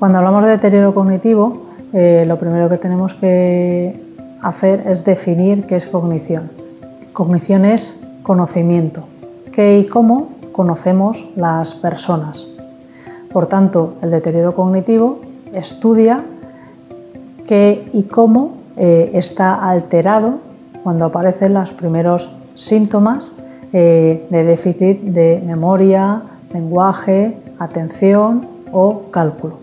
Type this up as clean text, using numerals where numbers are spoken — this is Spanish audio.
Cuando hablamos de deterioro cognitivo, lo primero que tenemos que hacer es definir qué es cognición. Cognición es conocimiento, qué y cómo conocemos las personas. Por tanto, el deterioro cognitivo estudia qué y cómo está alterado cuando aparecen los primeros síntomas de déficit de memoria, lenguaje, atención o cálculo.